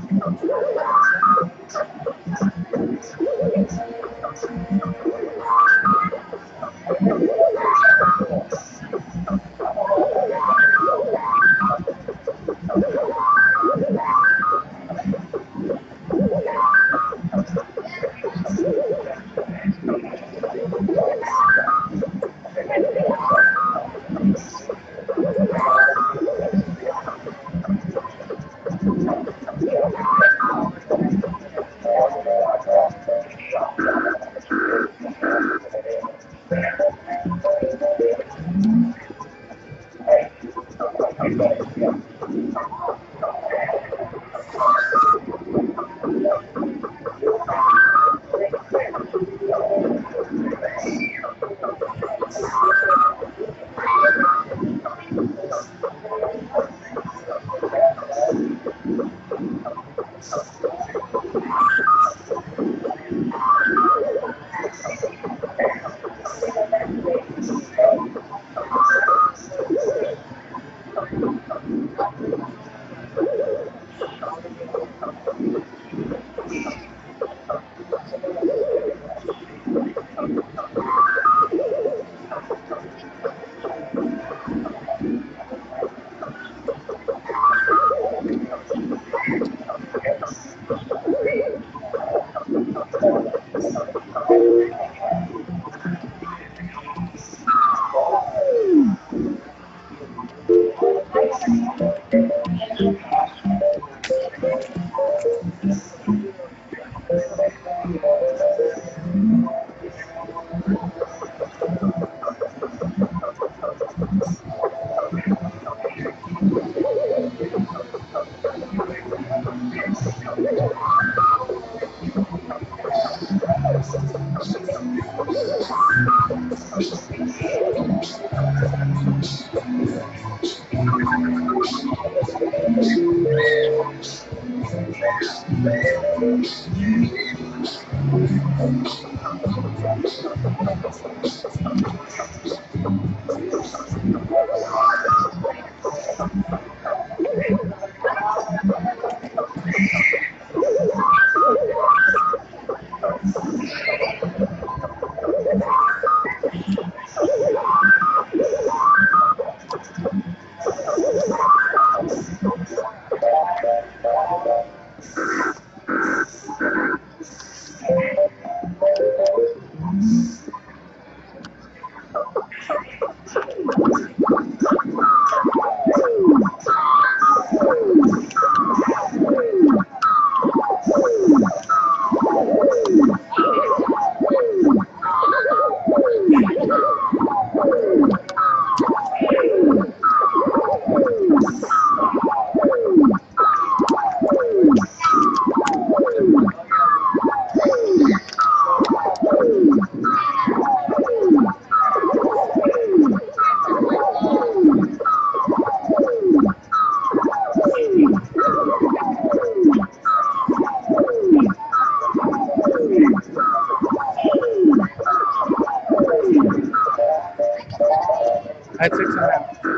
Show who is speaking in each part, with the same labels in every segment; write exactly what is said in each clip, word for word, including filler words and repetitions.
Speaker 1: I took some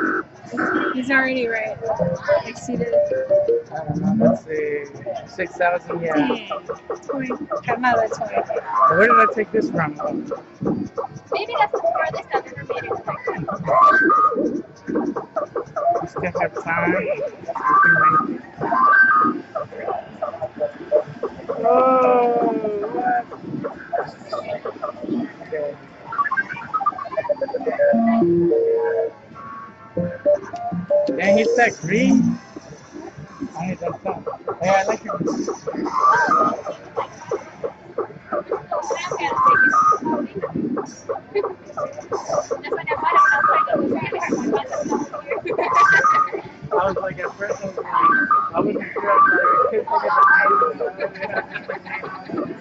Speaker 1: out.
Speaker 2: He's already right. Exceeded.
Speaker 1: I don't know, let's see. six thousand, yeah.
Speaker 2: twenty. Another twenty.
Speaker 1: Where did I take this from?
Speaker 2: Maybe that's the farthest I've ever made it.
Speaker 1: We still have time. We can make it. Oh, what? Okay. Dang, it's that green. I hate that stuff. Hey, I like it. I was like, at first I was like, I wasn't sure. I couldn't think of the name.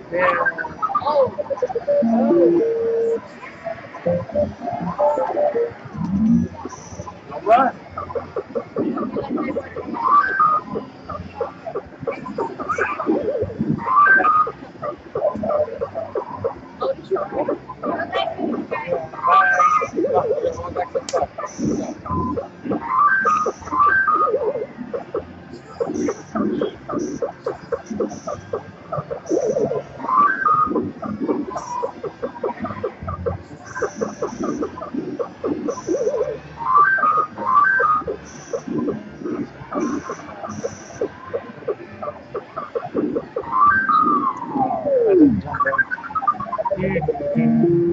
Speaker 1: Yeah.
Speaker 2: Oh.
Speaker 1: All right.
Speaker 2: Oh, to try. Okay.
Speaker 1: Yeah. Bye. Oh, yeah, one back to the front. I didn't jump in.